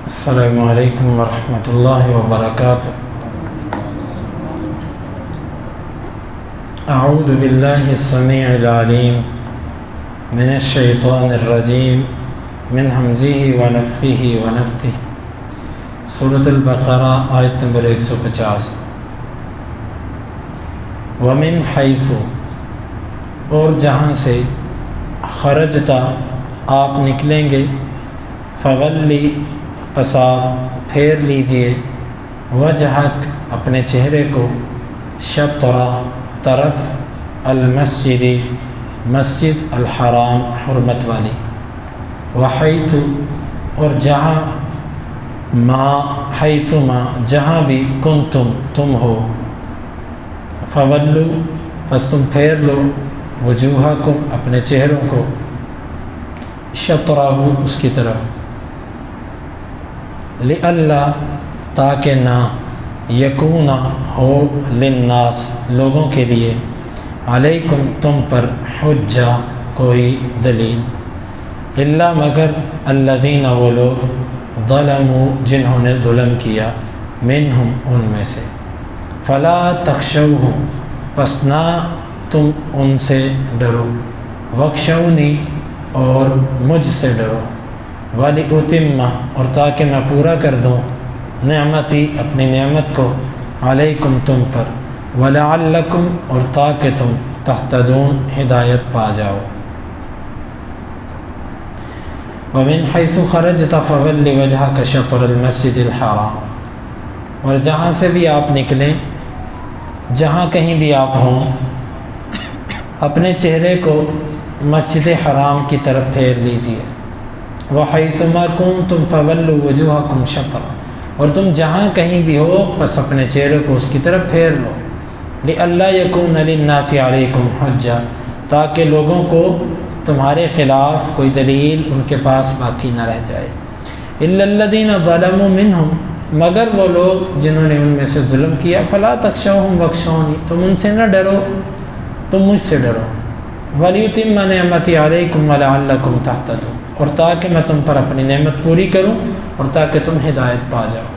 السلام علیکم ورحمۃ اللہ وبرکاتہ۔ اعوذ باللہ السمیع العلیم من الشیطان الرجیم من ہمزہ ونفخہ ونفثہ۔ سورۃ البقرہ آیت نمبر 150۔ ومن حیث، اور جہاں سے، خرجتا آپ نکلیں گے، فولی پس آپ پھیر لیجئے، وجہک اپنے چہرے کو، شطر طرف، المسجد مسجد الحرام حرمت والی، وحیث اور جہاں، ما حیث ما جہاں بھی، کنتم تم ہو، فولو پس تم پھیر لو، وجوہکم اپنے چہروں کو، شطرہ اس کی طرف، لئلا تاکہ نہ، یکون ہو، للناس لوگوں کے لیے، علیکم تم پر، حجہ کوئی دلیل، الا مگر، الذین وہ لوگ، ظلموا جنہوں نے ظلم کیا، منہم ان میں سے، فلا تخشوہم پس نہ تم ان سے ڈرو، وخشونی اور مجھ سے ڈرو، وَلِأُتِمَّ اور تاکہ میں پورا کر دوں، نعمتی اپنی نعمت کو، علیکم تم پر، وَلَعَلَّكُمْ اور تاکہ تم، تہتدون ہدایت پا جاؤ۔ وَمِنْ حَيْثُ خَرَجْتَ فَوَلِّ وَجْهَكَ شَطْرَ الْمَسْجِدِ الْحَرَامِ اور جہاں سے بھی آپ نکلیں، جہاں کہیں بھی آپ ہوں، اپنے چہرے کو مسجد حرام کی طرف پھیر لیجئے، وَحَيْثُ مَا كُنْتُمْ فَوَلُّوا وُجُوهَكُمْ شَطْرَهُ اور تم جہاں کہیں بھی ہو پس اپنے چہرے کو اس کی طرف پھیر لو، لِأَلَّا يَكُونَ لِلنَّاسِ عَلَيْكُمْ حُجَّةٌ تاکہ لوگوں کو تمہارے خلاف کوئی دلیل ان کے پاس باقی نہ رہ جائے، إِلَّا الَّذِينَ ظَلَمُوا مِنْهُمْ مگر وہ لوگ جنہوں نے ان میں سے ظلم کیا، فَلَا تَخْشَوْهُمْ وَاخْشَوْنِی تم ان سے نہ ڈرو، تم مجھ سے ڈرو، وَلِيُتِمَّ نِعْمَتِی عَلَيْكُمْ وَلَعَلَّكُمْ تَهْتَدُونَ اور تاکہ میں تم پر اپنی نعمت پوری کروں اور تاکہ تم ہدایت پا جاؤ۔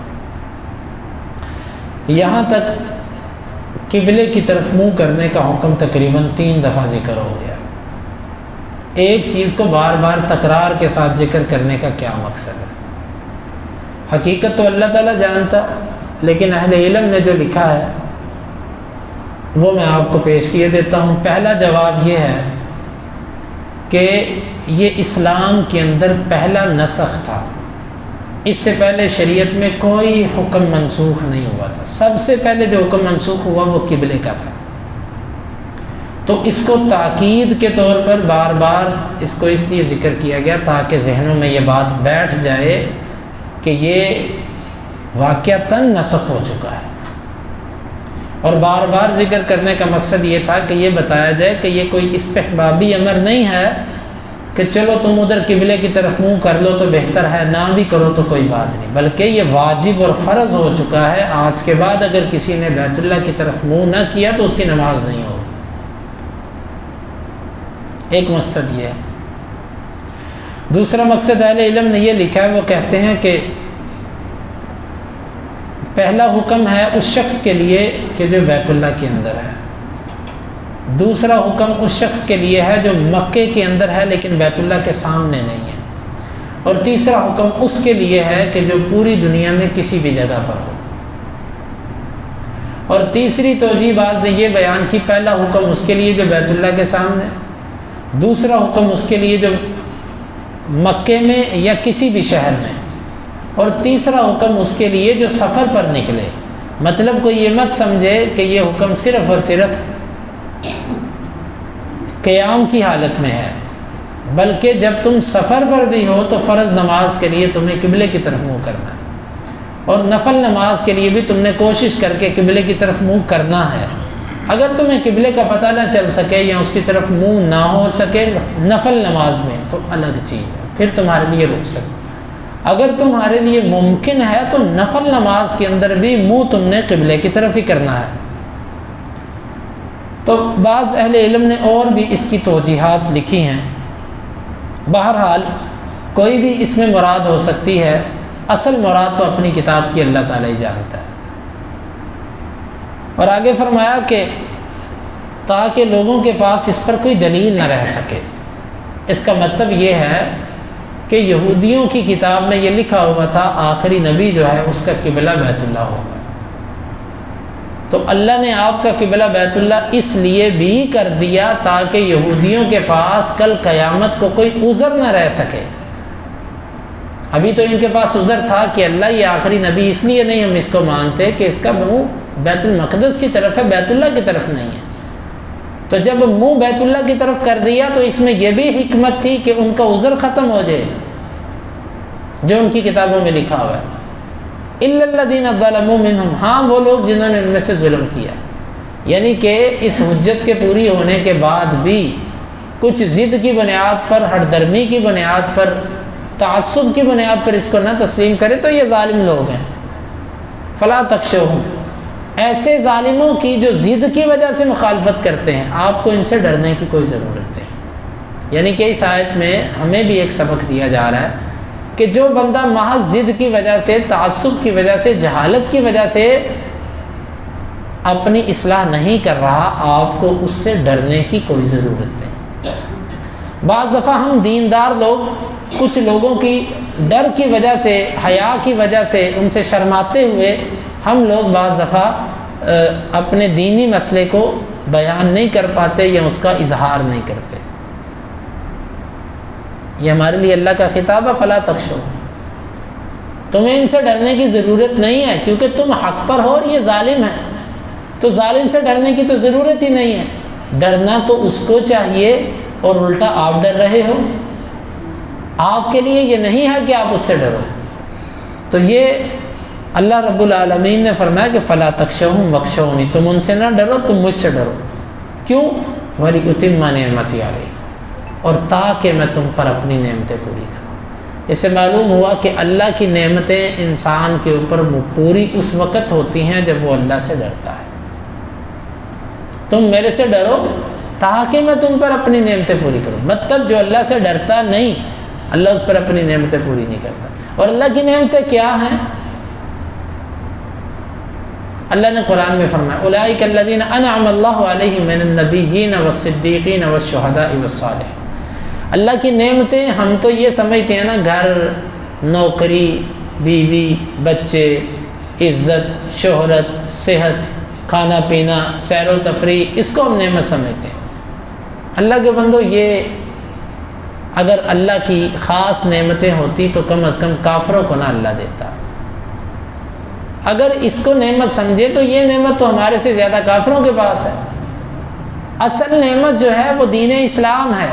یہاں تک قبلے کی طرف منہ کرنے کا حکم تقریباً 3 دفعہ ذکر ہو گیا۔ ایک چیز کو بار بار تکرار کے ساتھ ذکر کرنے کا کیا مقصد ہے؟ حقیقت تو اللہ تعالیٰ جانتا، لیکن اہل علم نے جو لکھا ہے وہ میں آپ کو پیش کیے دیتا ہوں۔ پہلا جواب یہ ہے کہ یہ اسلام کے اندر پہلا نسخ تھا، اس سے پہلے شریعت میں کوئی حکم منسوخ نہیں ہوا تھا۔ سب سے پہلے جو حکم منسوخ ہوا وہ قبلے کا تھا، تو اس کو تاکید کے طور پر بار بار اس کو اس لیے ذکر کیا گیا تاکہ ذہنوں میں یہ بات بیٹھ جائے کہ یہ واقعتاً نسخ ہو چکا ہے، اور بار بار ذکر کرنے کا مقصد یہ تھا کہ یہ بتایا جائے کہ یہ کوئی استحبابی امر نہیں ہے کہ چلو تم ادھر قبلے کی طرف منہ کر لو تو بہتر ہے، نہ بھی کرو تو کوئی بات نہیں، بلکہ یہ واجب اور فرض ہو چکا ہے۔ آج کے بعد اگر کسی نے بیت اللہ کی طرف منہ نہ کیا تو اس کی نماز نہیں ہوگی۔ ایک مقصد یہ ہے۔ دوسرا مقصد اہل علم نے یہ لکھا ہے، وہ کہتے ہیں کہ پہلا حکم ہے اس شخص کے لیے کہ جو بیت اللہ کے اندر ہے، دوسرا حکم اس شخص کے لیے ہے جو مکے کے اندر ہے لیکن بیت اللہ کے سامنے نہیں ہے، اور تیسرا حکم اس کے لیے ہے کہ جو پوری دنیا میں کسی بھی جگہ پر ہو۔ اور تیسری توجیہ بعض نے یہ بیان کی، پہلا حکم اس کے لیے جو بیت اللہ کے سامنے، دوسرا حکم اس کے لیے جو مکے میں یا کسی بھی شہر میں، اور تیسرا حکم اس کے لیے جو سفر پر نکلے۔ مطلب کوئی یہ مت سمجھے کہ یہ حکم صرف اور صرف قیام کی حالت میں ہے، بلکہ جب تم سفر پر بھی ہو تو فرض نماز کے لیے تمہیں قبلے کی طرف منہ کرنا ہے، اور نفل نماز کے لیے بھی تم نے کوشش کر کے قبلے کی طرف منہ کرنا ہے۔ اگر تمہیں قبلے کا پتہ نہ چل سکے یا اس کی طرف منہ نہ ہو سکے نفل نماز میں تو الگ چیز ہے، پھر تمہارے لیے رک سکتے۔ اگر تمہارے لیے ممکن ہے تو نفل نماز کے اندر بھی منہ تم نے قبلے کی طرف ہی کرنا ہے۔ تو بعض اہل علم نے اور بھی اس کی توجیحات لکھی ہیں۔ بہرحال کوئی بھی اس میں مراد ہو سکتی ہے اصل مراد تو اپنی کتاب کی اللہ تعالیٰ ہی جانتا ہے۔ اور آگے فرمایا کہ تاکہ لوگوں کے پاس اس پر کوئی دلیل نہ رہ سکے۔ اس کا مطلب یہ ہے کہ یہودیوں کی کتاب میں یہ لکھا ہوا تھا آخری نبی جو ہے اس کا قبلہ بیت اللہ ہوگا، تو اللہ نے آپ کا قبلہ بیت اللہ اس لیے بھی کر دیا تاکہ یہودیوں کے پاس کل قیامت کو کوئی عذر نہ رہ سکے۔ ابھی تو ان کے پاس عذر تھا کہ اللہ یہ آخری نبی اس لیے نہیں ہم اس کو مانتے کہ اس کا منہ بیت المقدس کی طرف ہے، بیت اللہ کی طرف نہیں ہے۔ تو جب منہ بیت اللہ کی طرف کر دیا تو اس میں یہ بھی حکمت تھی کہ ان کا عذر ختم ہو جائے جو ان کی کتابوں میں لکھا ہوا ہے، الا الذین ظلموا منہم، ہاں وہ لوگ جنہوں نے ان میں سے ظلم کیا، یعنی کہ اس حجت کے پوری ہونے کے بعد بھی کچھ ضد کی بنیاد پر، ہٹ درمی کی بنیاد پر، تعصب کی بنیاد پر اس کو نہ تسلیم کرے تو یہ ظالم لوگ ہیں۔ فلا تخشوہم، ایسے ظالموں کی جو ضد کی وجہ سے مخالفت کرتے ہیں آپ کو ان سے ڈرنے کی کوئی ضرورت نہیں۔ یعنی کہ اس آیت میں ہمیں بھی ایک سبق دیا جا رہا ہے کہ جو بندہ محض ضد کی وجہ سے، تعصب کی وجہ سے، جہالت کی وجہ سے اپنی اصلاح نہیں کر رہا، آپ کو اس سے ڈرنے کی کوئی ضرورت نہیں۔ بعض دفعہ ہم دیندار لوگ کچھ لوگوں کی ڈر کی وجہ سے، حیا کی وجہ سے، ان سے شرماتے ہوئے ہم لوگ بعض دفعہ اپنے دینی مسئلے کو بیان نہیں کر پاتے یا اس کا اظہار نہیں کرتے۔ یہ ہمارے لیے اللہ کا خطاب ہے، فلا تخشو، تمہیں ان سے ڈرنے کی ضرورت نہیں ہے کیونکہ تم حق پر ہو اور یہ ظالم ہے، تو ظالم سے ڈرنے کی تو ضرورت ہی نہیں ہے۔ ڈرنا تو اس کو چاہیے اور الٹا آپ ڈر رہے ہو، آپ کے لیے یہ نہیں ہے کہ آپ اس سے ڈرو۔ تو یہ اللہ رب العالمین نے فرمایا کہ فلا تخشوہم واخشونی، تم ان سے نہ ڈرو، تم مجھ سے ڈرو۔ کیوں؟ وَلِأُتِمَّ نِعْمَتِي عَلَيْكُمْ، اور تاکہ میں تم پر اپنی نعمتیں پوری کروں۔ اس سے معلوم ہوا کہ اللہ کی نعمتیں انسان کے اوپر پوری اس وقت ہوتی ہیں جب وہ اللہ سے ڈرتا ہے۔ تم میرے سے ڈرو تاکہ میں تم پر اپنی نعمتیں پوری کروں۔ مطلب جو اللہ سے ڈرتا نہیں، اللہ اس پر اپنی نعمتیں پوری نہیں کرتا۔ اور اللہ کی نعمتیں کیا ہیں؟ اللہ نے قرآن میں فرمایا اولئک الذین انعم اللہ علیہم من النبیین والصدیقین والشہداء والصالحین۔ اللہ کی نعمتیں ہم تو یہ سمجھتے ہیں نا، گھر، نوکری، بیوی، بچے، عزت، شہرت، صحت، کھانا پینا، سیر و تفریح، اس کو ہم نعمت سمجھتے ہیں۔ اللہ کے بندو، یہ اگر اللہ کی خاص نعمتیں ہوتی تو کم از کم کافروں کو نہ اللہ دیتا۔ اگر اس کو نعمت سمجھے تو یہ نعمت تو ہمارے سے زیادہ کافروں کے پاس ہے۔ اصل نعمت جو ہے وہ دین اسلام ہے۔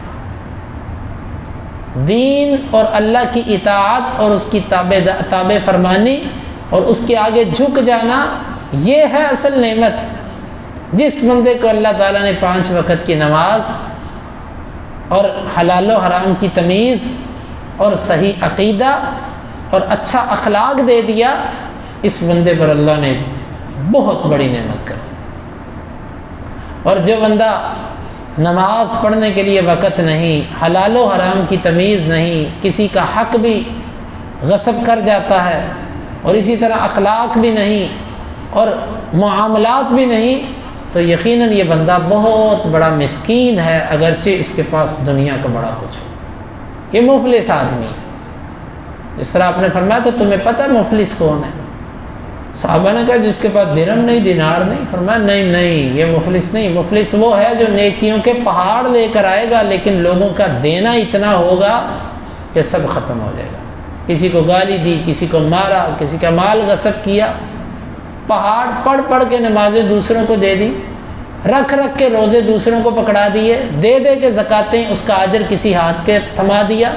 دین اور اللہ کی اطاعت اور اس کی تابع فرمانی اور اس کے آگے جھک جانا، یہ ہے اصل نعمت۔ جس بندے کو اللہ تعالیٰ نے 5 وقت کی نماز اور حلال و حرام کی تمیز اور صحیح عقیدہ اور اچھا اخلاق دے دیا، اس بندے پر اللہ نے بہت بڑی نعمت کر دی۔ اور جو بندہ نماز پڑھنے کے لیے وقت نہیں، حلال و حرام کی تمیز نہیں، کسی کا حق بھی غصب کر جاتا ہے، اور اسی طرح اخلاق بھی نہیں اور معاملات بھی نہیں، تو یقیناً یہ بندہ بہت بڑا مسکین ہے، اگرچہ اس کے پاس دنیا کا بڑا کچھ ہو۔ یہ مفلس آدمی ہے۔ اس طرح آپ نے فرمایا تو تمہیں پتہ ہے مفلس کون ہے؟ صحابہ نے کہا جس کے پاس درہم نہیں، دینار نہیں۔ فرمایا نہیں، یہ مفلس نہیں، مفلس وہ ہے جو نیکیوں کے پہاڑ لے کر آئے گا لیکن لوگوں کا دینا اتنا ہوگا کہ سب ختم ہو جائے گا۔ کسی کو گالی دی، کسی کو مارا، کسی کا مال غصب کیا، پہاڑ پڑھ پڑھ کے نمازیں دوسروں کو دے دی، رکھ رکھ کے روزے دوسروں کو پکڑا دیے، دے دے کے زکاتیں اس کا اجر کسی ہاتھ کے تھما دیا۔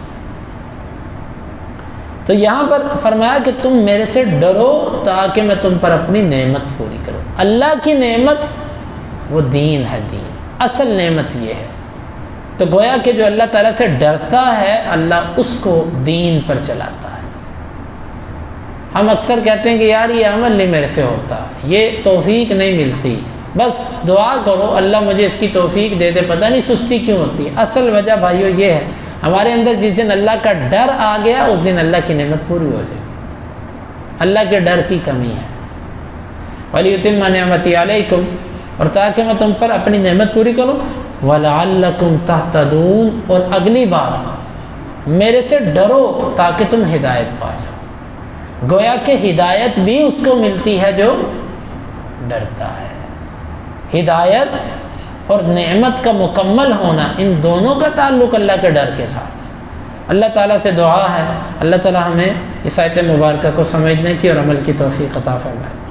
تو یہاں پر فرمایا کہ تم میرے سے ڈرو تاکہ میں تم پر اپنی نعمت پوری کروں۔ اللہ کی نعمت وہ دین ہے، دین اصل نعمت یہ ہے۔ تو گویا کہ جو اللہ تعالیٰ سے ڈرتا ہے اللہ اس کو دین پر چلاتا ہے۔ ہم اکثر کہتے ہیں کہ یار یہ عمل نہیں میرے سے ہوتا، یہ توفیق نہیں ملتی، بس دعا کرو اللہ مجھے اس کی توفیق دے دے، پتہ نہیں سستی کیوں ہوتی ہے۔ اصل وجہ بھائیو یہ ہے ہمارے اندر جس دن اللہ کا ڈر آ گیا اس دن اللہ کی نعمت پوری ہو جائے گی۔ اللہ کے ڈر کی کمی ہے۔ وَلِيُتِمَّ نِعْمَتِي عَلَيْكُمْ، اور تاکہ میں تم پر اپنی نعمت پوری کروں، وَلَعَلَّكُمْ تَهْتَدُونَ، اور اگلی بار میرے سے ڈرو تاکہ تم ہدایت پا جاؤ۔ گویا کہ ہدایت بھی اس کو ملتی ہے جو ڈرتا ہے۔ ہدایت اور نعمت کا مکمل ہونا، ان دونوں کا تعلق اللہ کے ڈر کے ساتھ ہے۔ اللہ تعالیٰ سے دعا ہے اللہ تعالیٰ ہمیں اس آیت مبارکہ کو سمجھنے کی اور عمل کی توفیق عطا فرمائے۔